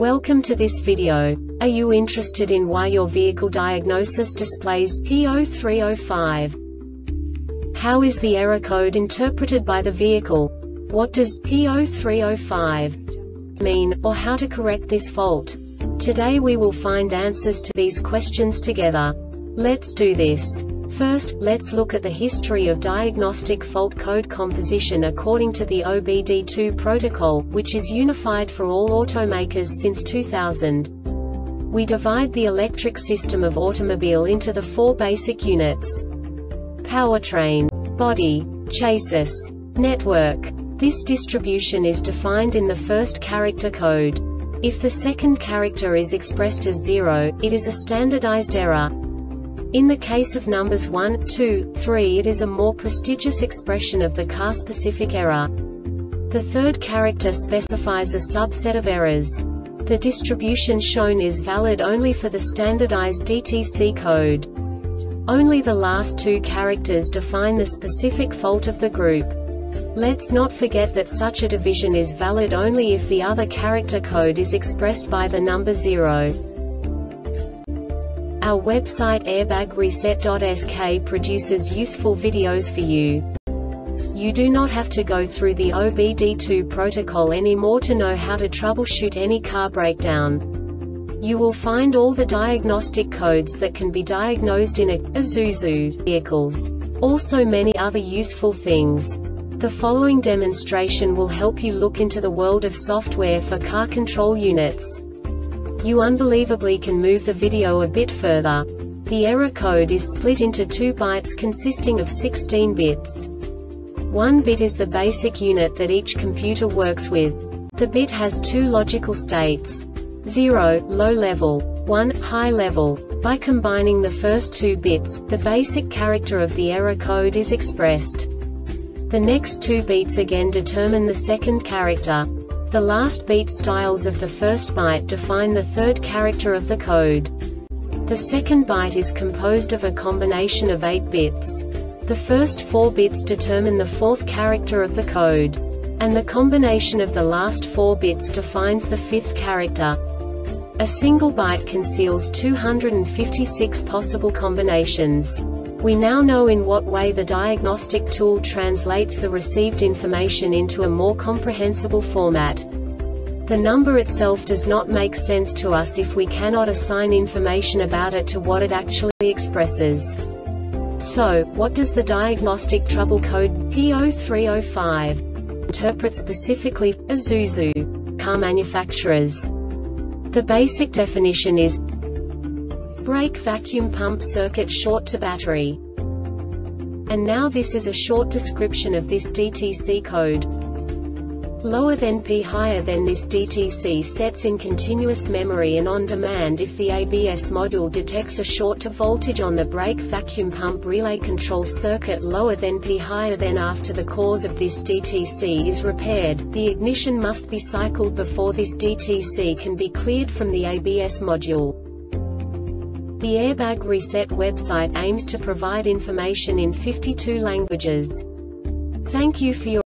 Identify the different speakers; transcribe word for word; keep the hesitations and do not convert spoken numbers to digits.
Speaker 1: Welcome to this video. Are you interested in why your vehicle diagnosis displays P zero three zero five? How is the error code interpreted by the vehicle? What does P zero three zero five mean, or how to correct this fault? Today we will find answers to these questions together. Let's do this. First, let's look at the history of diagnostic fault code composition according to the O B D two protocol, which is unified for all automakers since two thousand. We divide the electric system of automobile into the four basic units: powertrain, body, chassis, network. This distribution is defined in the first character code. If the second character is expressed as zero, it is a standardized error. In the case of numbers one, two, three, it is a more prestigious expression of the car-specific error. The third character specifies a subset of errors. The distribution shown is valid only for the standardized D T C code. Only the last two characters define the specific fault of the group. Let's not forget that such a division is valid only if the other character code is expressed by the number zero. Our website airbag reset dot S K produces useful videos for you. You do not have to go through the O B D two protocol anymore to know how to troubleshoot any car breakdown. You will find all the diagnostic codes that can be diagnosed in a Isuzu vehicles. Also many other useful things. The following demonstration will help you look into the world of software for car control units. You unbelievably can move the video a bit further. The error code is split into two bytes consisting of sixteen bits. One bit is the basic unit that each computer works with. The bit has two logical states: zero, low level, one, high level. By combining the first two bits, the basic character of the error code is expressed. The next two beats again determine the second character. The last beat styles of the first byte define the third character of the code. The second byte is composed of a combination of eight bits. The first four bits determine the fourth character of the code. And the combination of the last four bits defines the fifth character. A single byte conceals two hundred fifty-six possible combinations. We now know in what way the diagnostic tool translates the received information into a more comprehensible format. The number itself does not make sense to us if we cannot assign information about it to what it actually expresses. So, what does the diagnostic trouble code P zero three zero five interpret specifically for Isuzu car manufacturers? The basic definition is brake vacuum pump circuit short to battery. And now this is a short description of this D T C code. Lower than P higher than this D T C sets in continuous memory and on demand if the A B S module detects a short to voltage on the brake vacuum pump relay control circuit lower than P higher than after the cause of this D T C is repaired, the ignition must be cycled before this D T C can be cleared from the A B S module. The Airbag Reset website aims to provide information in fifty-two languages. Thank you for your